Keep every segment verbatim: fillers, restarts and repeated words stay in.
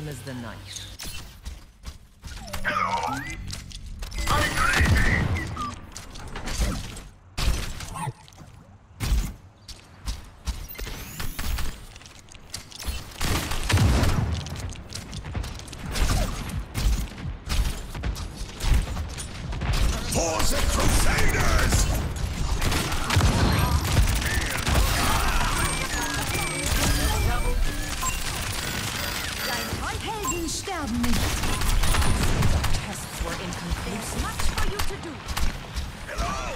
same as the night. For the Crusaders! Helden sterben nicht. Tests were incomplete. There's much for you to do. Hello!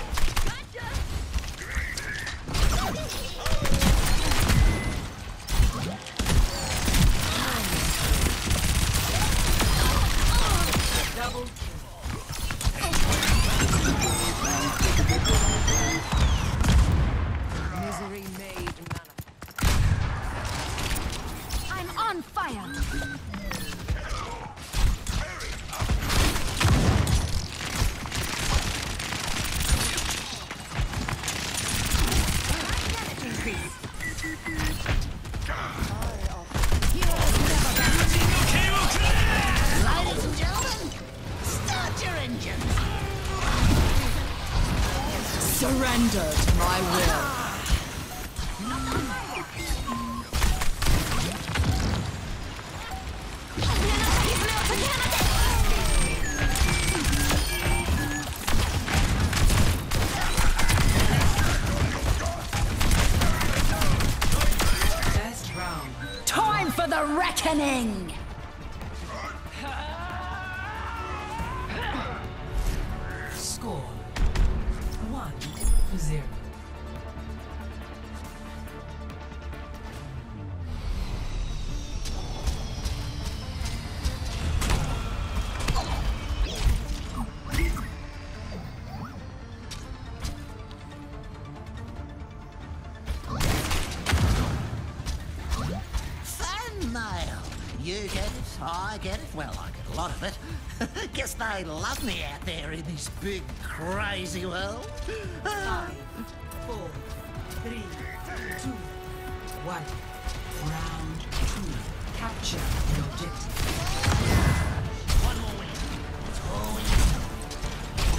Double misery made manifest. I'm on fire. Ladies and gentlemen, start your engines. Surrender to my will. Best round. Time for the reckoning! Score one to zero. Fan mail. You get it, I get it. Well, I get a lot of it. Guess they love me out there in this big, crazy world. Five, four, three, two, one. Round two. Capture the objective. One more win. It's all in.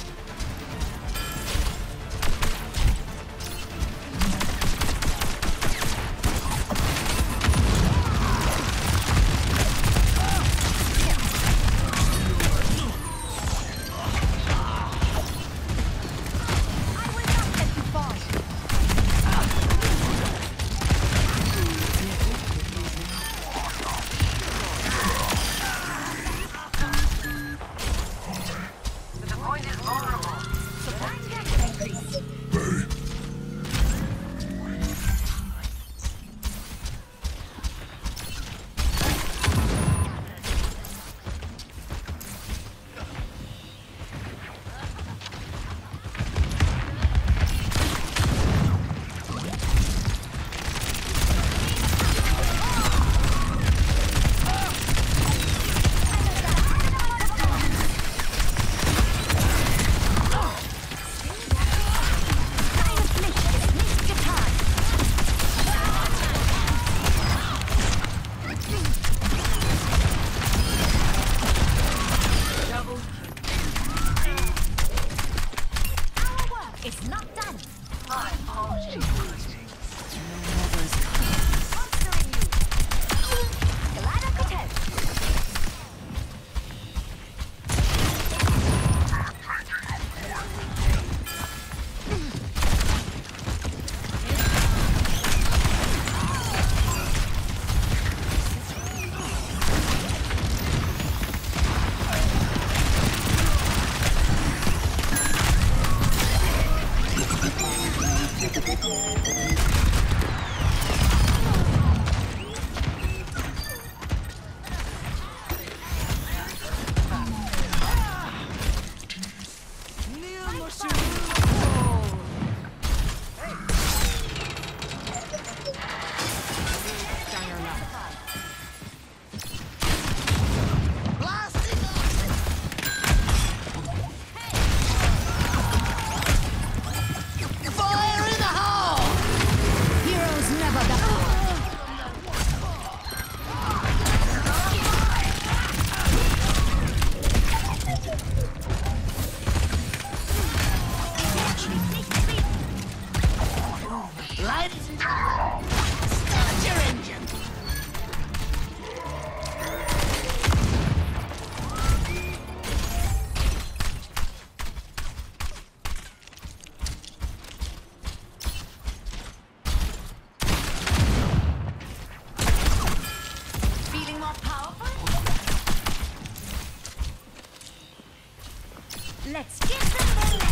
I will not let you fall. Let's give them the